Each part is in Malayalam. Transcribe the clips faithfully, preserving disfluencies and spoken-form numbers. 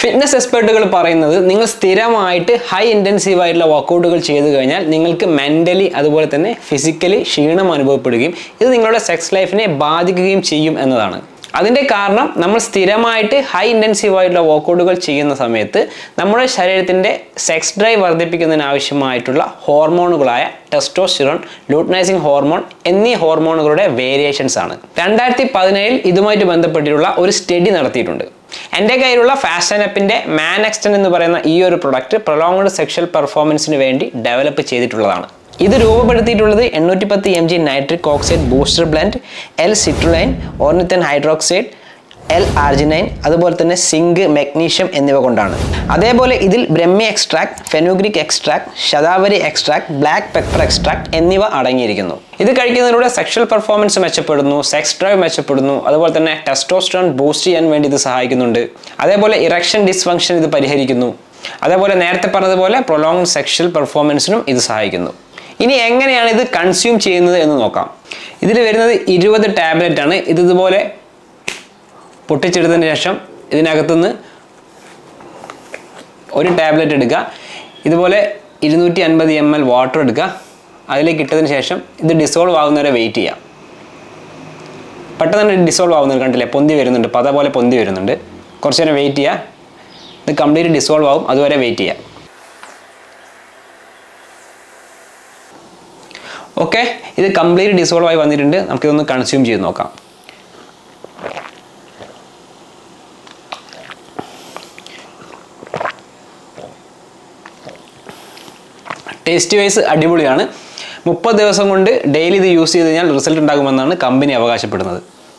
ഫിറ്റ്നസ് എക്സ്പെർട്ടുകൾ പറയുന്നത് നിങ്ങൾ സ്ഥിരമായിട്ട് ഹൈ ഇൻറ്റൻസീവ് ആയിട്ടുള്ള വർക്കൗട്ടുകൾ ചെയ്തു കഴിഞ്ഞാൽ നിങ്ങൾക്ക് മെൻ്റലി അതുപോലെ തന്നെ ഫിസിക്കലി ക്ഷീണം അനുഭവപ്പെടുകയും ഇത് നിങ്ങളുടെ സെക്സ് ലൈഫിനെ ബാധിക്കുകയും ചെയ്യും എന്നതാണ്. അതിൻ്റെ കാരണം നമ്മൾ സ്ഥിരമായിട്ട് ഹൈ ഇൻറ്റൻസീവ് ആയിട്ടുള്ള വർക്കൗട്ടുകൾ ചെയ്യുന്ന സമയത്ത് നമ്മുടെ ശരീരത്തിൻ്റെ സെക്സ് ഡ്രൈവ് വർദ്ധിപ്പിക്കുന്നതിന് ആവശ്യമായിട്ടുള്ള ഹോർമോണുകളായ ടെസ്റ്റോസ്റ്റിറോൺ, ലൂട്ടനൈസിങ് ഹോർമോൺ എന്നീ ഹോർമോണുകളുടെ വേരിയേഷൻസ് ആണ്. രണ്ടായിരത്തി പതിനേഴിൽ ഇതുമായിട്ട് ബന്ധപ്പെട്ടിട്ടുള്ള ഒരു സ്റ്റഡി നടത്തിയിട്ടുണ്ട്. എൻ്റെ കയ്യിലുള്ള ഫാസ്റ്റനപ്പിൻ്റെ മാൻ എക്സ്റ്റൻഡ് എന്ന് പറയുന്ന ഈ ഒരു പ്രൊഡക്റ്റ് പ്രൊലോങ്ഡ് സെക്ഷൽ പെർഫോമൻസിന് വേണ്ടി ഡെവലപ്പ് ചെയ്തിട്ടുള്ളതാണ്. ഇത് രൂപപ്പെടുത്തിയിട്ടുള്ളത് എണ്ണൂറ്റി പത്ത് M G nitric oxide booster blend, L citrulline, ornithine hydroxide, L arginine, അതുപോലെ തന്നെ സിങ്ക്, മെഗ്നീഷ്യം എന്നിവ കൊണ്ടാണ്. അതേപോലെ ഇതിൽ brahmi extract, fenugreek extract, shatavari extract, black pepper extract എന്നിവ അടങ്ങിയിരിക്കുന്നു. ഇത് കഴിക്കുന്നതിലൂടെ സെക്ഷൽ പെർഫോമൻസ് മെച്ചപ്പെടുന്നു, സെക്സ് ഡ്രൈവ് മെച്ചപ്പെടുന്നു, അതുപോലെ തന്നെ ടെസ്റ്റോസ്റ്ററോൺ ബൂസ്റ്റ് ചെയ്യാൻ വേണ്ടി ഇത് സഹായിക്കുന്നുണ്ട്. അതേപോലെ ഇറക്ഷൻ ഡിസ്ഫങ്ഷൻ ഇത് പരിഹരിക്കുന്നു. അതേപോലെ നേരത്തെ പറഞ്ഞതുപോലെ പ്രൊലോങ്ഡ് സെക്ഷൽ പെർഫോമൻസിനും ഇത് സഹായിക്കുന്നു. ഇനി എങ്ങനെയാണ് ഇത് കൺസ്യൂം ചെയ്യുന്നത് എന്ന് നോക്കാം. ഇതിൽ വരുന്നത് ഇരുപത് ടാബ്ലറ്റ് ആണ്. ഇത് ഇതുപോലെ പൊട്ടിച്ചെടുത്തതിന് ശേഷം ഇതിനകത്തുനിന്ന് ഒരു ടാബ്ലറ്റ് എടുക്കുക. ഇതുപോലെ ഇരുന്നൂറ്റി അൻപത് എം എൽ വാട്ടർ എടുക്കുക. അതിലേക്ക് ഇട്ടതിന് ശേഷം ഇത് ഡിസോൾവ് ആകുന്നവരെ വെയിറ്റ് ചെയ്യാം. പെട്ടെന്ന് തന്നെ ഡിസോൾവ് ആവുന്നത് കണ്ടില്ലേ, പൊന്തി വരുന്നുണ്ട്, പത പോലെ പൊന്തി വരുന്നുണ്ട്. കുറച്ച് നേരം വെയിറ്റ് ചെയ്യുക. ഇത് കംപ്ലീറ്റ് ഡിസോൾവ് ആവും, അതുവരെ വെയിറ്റ് ചെയ്യാം. ഓക്കെ, ഇത് കംപ്ലീറ്റ് ഡിസോൾവ് ആയി വന്നിട്ടുണ്ട്. നമുക്കിതൊന്ന് കൺസ്യൂം ചെയ്ത് നോക്കാം. ടേസ്റ്റ് വൈസ് അടിപൊളിയാണ്. മുപ്പത് ദിവസം കൊണ്ട് ഡെയിലി ഇത് യൂസ് ചെയ്ത് കഴിഞ്ഞാൽ റിസൾട്ട് ഉണ്ടാകുമെന്നാണ് കമ്പനി അവകാശപ്പെടുന്നത്.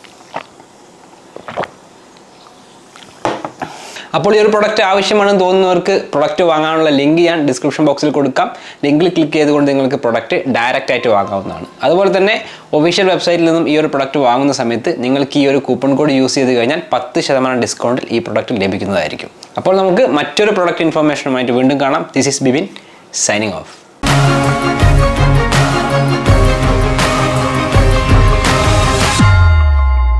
അപ്പോൾ ഈ ഒരു പ്രൊഡക്റ്റ് ആവശ്യമാണെന്ന് തോന്നുന്നവർക്ക് പ്രൊഡക്റ്റ് വാങ്ങാനുള്ള ലിങ്ക് ഞാൻ ഡിസ്ക്രിപ്ഷൻ ബോക്സിൽ കൊടുക്കാം. ലിങ്കിൽ ക്ലിക്ക് ചെയ്തുകൊണ്ട് നിങ്ങൾക്ക് പ്രൊഡക്റ്റ് ഡയറക്റ്റ് ആയിട്ട് വാങ്ങാവുന്നതാണ്. അതുപോലെ തന്നെ ഒഫീഷ്യൽ വെബ്സൈറ്റിൽ നിന്നും ഈ ഒരു പ്രൊഡക്റ്റ് വാങ്ങുന്ന സമയത്ത് നിങ്ങൾക്ക് ഈ ഒരു കൂപ്പൺ കോഡ് യൂസ് ചെയ്ത് കഴിഞ്ഞാൽ പത്ത് ശതമാനം ഡിസ്കൗണ്ടിൽ ഈ പ്രൊഡക്റ്റ് ലഭിക്കുന്നതായിരിക്കും. അപ്പോൾ നമുക്ക് മറ്റൊരു പ്രൊഡക്റ്റ് ഇൻഫർമേഷനുമായിട്ട് വീണ്ടും കാണാം. This is Bibin signing of.